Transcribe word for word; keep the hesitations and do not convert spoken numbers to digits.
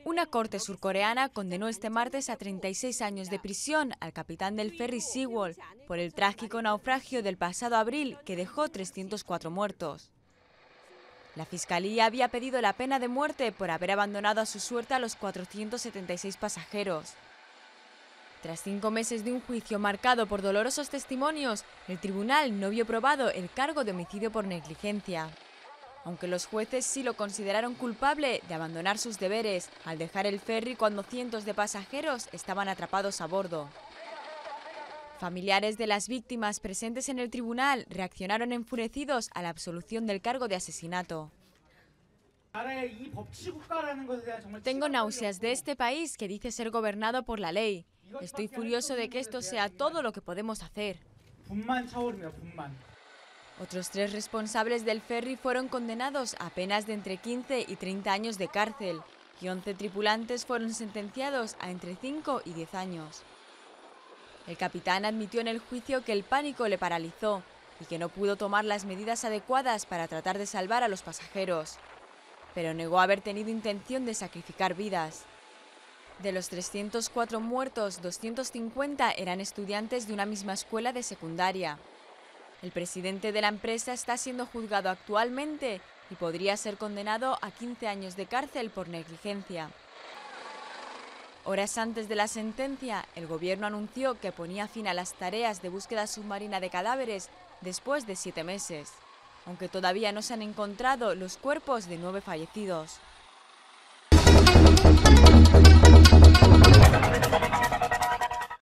Una corte surcoreana condenó este martes a treinta y seis años de prisión al capitán del ferry Sewol por el trágico naufragio del pasado abril que dejó trescientos cuatro muertos. La Fiscalía había pedido la pena de muerte por haber abandonado a su suerte a los cuatrocientos setenta y seis pasajeros. Tras cinco meses de un juicio marcado por dolorosos testimonios, el tribunal no vio probado el cargo de homicidio por negligencia. Aunque los jueces sí lo consideraron culpable de abandonar sus deberes al dejar el ferry cuando cientos de pasajeros estaban atrapados a bordo. Familiares de las víctimas presentes en el tribunal reaccionaron enfurecidos a la absolución del cargo de asesinato. Tengo náuseas de este país que dice ser gobernado por la ley. Estoy furioso de que esto sea todo lo que podemos hacer. Otros tres responsables del ferry fueron condenados a penas de entre quince y treinta años de cárcel y once tripulantes fueron sentenciados a entre cinco y diez años. El capitán admitió en el juicio que el pánico le paralizó y que no pudo tomar las medidas adecuadas para tratar de salvar a los pasajeros, pero negó haber tenido intención de sacrificar vidas. De los trescientos cuatro muertos, doscientos cincuenta eran estudiantes de una misma escuela de secundaria. El presidente de la empresa está siendo juzgado actualmente y podría ser condenado a quince años de cárcel por negligencia. Horas antes de la sentencia, el gobierno anunció que ponía fin a las tareas de búsqueda submarina de cadáveres después de siete meses, aunque todavía no se han encontrado los cuerpos de nueve fallecidos.